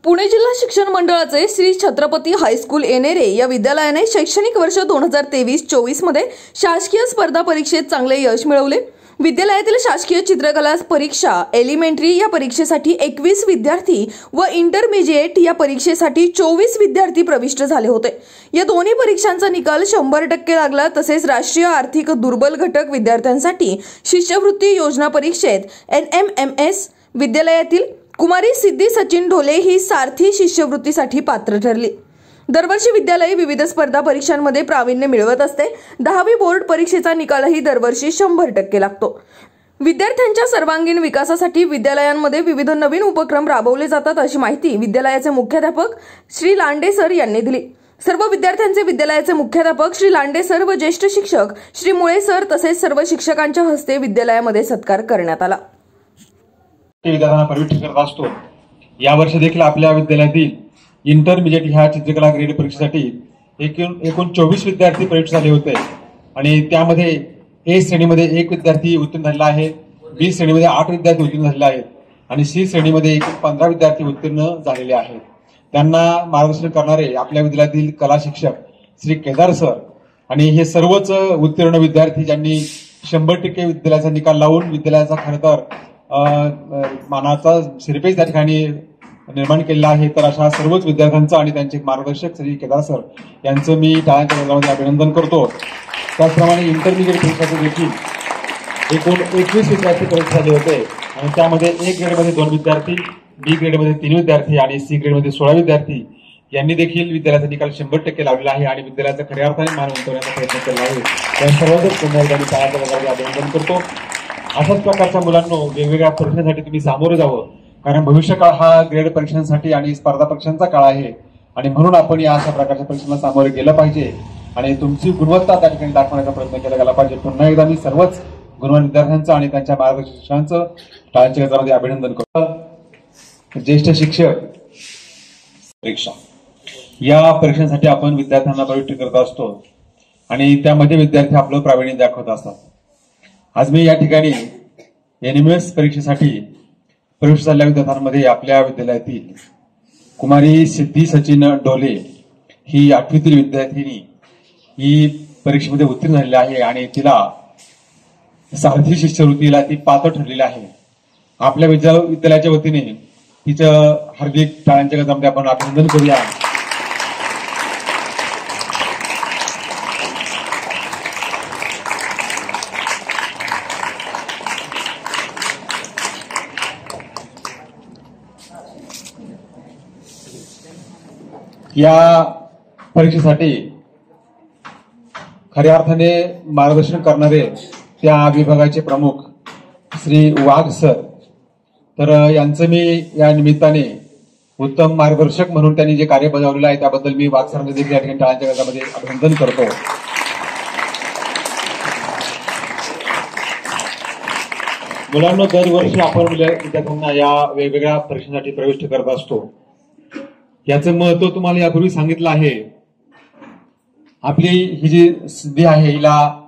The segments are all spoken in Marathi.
पुणे जिल्हा शिक्षण मंडळाचे श्री छत्रपती हायस्कूल येणेरे या विद्यालयाने शैक्षणिक वर्ष 2023-24 मध्ये शासकीय स्पर्धा परीक्षेत चांगले यश मिळवले। विद्यालयातील शासकीय चित्रकला परीक्षा एलिमेंटरी या परीक्षेसाठी 21 विद्यार्थी व इंटरमिजिएट या परीक्षेसाठी 24 विद्यार्थी प्रविष्ट झाले होते। या दोन्ही परीक्षांचा निकाल 100% लागला। तसेच राष्ट्रीय आर्थिक दुर्बल घटक विद्यार्थ्यांसाठी शिष्यवृत्ती योजना परीक्षेत NMMS विद्यालयातील कुमारी सिद्धी सचिन ढोले ही सारथी शिष्यवृत्तीसाठी पात्र ठरली। दरवर्षी विद्यालय विविध स्पर्धा परीक्षांमध्ये प्रावीण्य मिळवत असते। 10वी बोर्ड परीक्षेचा निकालही दरवर्षी 100% लागतो। विद्यार्थ्यांच्या सर्वांगीण विकासासाठी विद्यालयांमध्ये विविध नवीन उपक्रम राबवले जातात अशी माहिती विद्यालयाचे मुख्याध्यापक श्री लांडे सर यांनी दिली। सर्व विद्यार्थ्यांचे विद्यालयाचे मुख्याध्यापक श्री लांडे सर व ज्येष्ठ शिक्षक श्री मुळे सर तसेच सर्व शिक्षकांच्या हस्ते विद्यालयामध्ये सत्कार करण्यात आला। विद्यार्थ्यांना प्रविष्ट करत असतो। यावर्षी देखील आपल्या विद्यालयातील इंटरमिजिएट ह्या चित्रकला ग्रेड परीक्षेसाठी एकूण 24 विद्यार्थी प्रविष्ट झाले होते आणि त्यामध्ये ए श्रेणीमध्ये 1 विद्यार्थी उत्तीर्ण झालेला आहे, बी श्रेणीमध्ये 8 विद्यार्थी उत्तीर्ण झालेले आहेत आणि सी श्रेणीमध्ये एकूण 15 विद्यार्थी उत्तीर्ण झालेले आहेत। त्यांना मार्गदर्शन करणारे आपल्या विद्यालयातील कला शिक्षक श्री केदार सर आणि हे सर्वच उत्तीर्ण विद्यार्थी ज्यांनी 100% विद्यालयाचा निकाल लावून विद्यालयाचा खरं तर मानाचा शिरपेच त्या ठिकाणी निर्माण केलेला आहे। तर अशा सर्वच विद्यार्थ्यांचं आणि त्यांचे मार्गदर्शक श्री केदार सर यांचं मी टाळ्यांच्या गजरामध्ये अभिनंदन करतो। त्याचप्रमाणे इंटरमिजिएट परीक्षेचे देखील एकूण 21 विद्यार्थी परीक्षा झाले होते आणि त्यामध्ये ए ग्रेडमध्ये 2 विद्यार्थी, बी ग्रेडमध्ये 3 विद्यार्थी आणि सी ग्रेडमध्ये 16 विद्यार्थी यांनी देखील विद्यालयाचा निकाल 100% लावलेला आहे आणि विद्यालयाचा खऱ्या अर्थाने मान उंचावण्याचा प्रयत्न केला आहे। त्या सर्वच पुन्हा एकदा मी टाळ्यांच्या गजरामध्ये अभिनंदन करतो। अशाच प्रकारच्या मुलांना वेगवेगळ्या परीक्षांसाठी तुम्ही सामोरे जावं, कारण भविष्यकाळ हा ग्रेड परीक्षांसाठी आणि स्पर्धा परीक्षांचा काळ आहे आणि म्हणून आपण या अशा प्रकारच्या परीक्षांना सामोरे गेलं पाहिजे आणि तुमची गुणवत्ता त्या ठिकाणी दाखवण्याचा प्रयत्न केला गेला पाहिजे। पुन्हा एकदा मी सर्वच गुणवान विद्यार्थ्यांचं आणि त्यांच्या मार्गदर्शकांचं टाळ्यांच्या गजरामध्ये अभिनंदन करतो। ज्येष्ठ शिक्षक परीक्षा या परीक्षांसाठी आपण विद्यार्थ्यांना प्रविष्ट करत असतो आणि त्यामध्ये विद्यार्थी आपलं प्रावीण्य दाखवत असतात। आज मी या ठिकाणी NMS परीक्षेसाठी प्रवेश झालेल्या विद्यार्थ्यांमध्ये आपल्या विद्यालयातील कुमारी सिद्धी सचिन ढोले ही 8वीतील विद्यार्थिनी ही परीक्षेमध्ये उत्तीर्ण झालेली आहे आणि तिला सारथी शिष्यवृत्तीला ती पात्र ठरलेली आहे। आपल्या विद्यालयाच्या वतीने तिचं हार्दिक टाळ्यांच्या गजरामध्ये आपण अभिनंदन करूया। या परीक्षेसाठी खऱ्या अर्थाने मार्गदर्शन करणारे त्या विभागाचे प्रमुख श्री वाघ सर, तर यांचं मी या निमित्ताने उत्तम मार्गदर्शक म्हणून त्यांनी जे कार्य बजावलेलं आहे त्याबद्दल मी वाघ सरांचे देखील या ठिकाणी टाळ्यांच्या गजरामध्ये अभिनंदन करतो। मुलांना दरवर्षी आपण विद्यार्थ्यांना या वेगवेगळ्या परीक्षांसाठी प्रविष्ट करत असतो। याचं महत्व तुम्हाला यापूर्वी सांगितलं आहे। आपली ही जी सिद्धी आहे हिला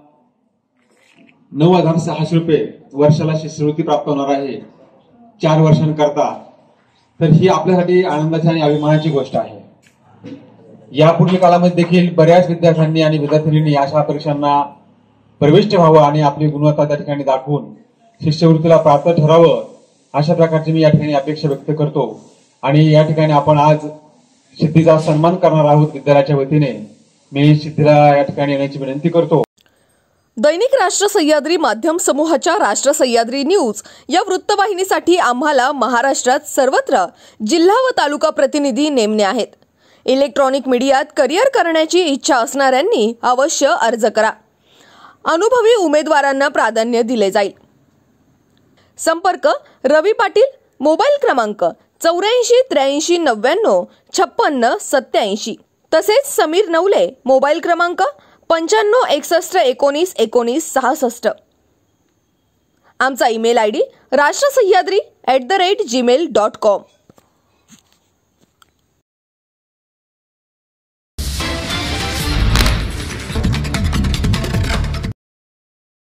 9,600 रुपये वर्षाला शिष्यवृत्ती प्राप्त होणार आहे 4 वर्षांकरता। तर ही आपल्यासाठी आनंदाची आणि अभिमानाची गोष्ट आहे। यापुढील काळामध्ये देखील बऱ्याच विद्यार्थ्यांनी आणि विद्यार्थिनींनी अशा परीक्षांना प्रविष्ट व्हावं आणि आपली गुणवत्ता त्या ठिकाणी दाखवून शिष्यवृत्तीला पात्र ठरावं अशा प्रकारची मी या ठिकाणी अपेक्षा व्यक्त करतो आणि या ठिकाणी आपण आज सिद्धीचा सन्मान करणार आहोत। विद्यालयाच्या वतीने मी सिद्धीला या ठिकाणी येण्याची विनंती करतो। दैनिक राष्ट्र सह्याद्री माध्यम समूहाच्या राष्ट्र सह्याद्री न्यूज या वृत्तवाहिनीसाठी आम्हाला महाराष्ट्रात सर्वत्र जिल्हा व तालुका प्रतिनिधी नेमणे आहेत। इलेक्ट्रॉनिक मीडियात करिअर करण्याची इच्छा असणाऱ्यांनी अवश्य अर्ज करा। अनुभवी उमेदवारांना प्राधान्य दिले जाईल। संपर्क रवी पाटील, मोबाईल क्रमांक 84 83 99 56 87। तसेच समीर नवले, मोबाईल क्रमांक 95 61 19 19 66। आमचा ईमेल ID राष्ट्रसह्याद्री@gmail.com।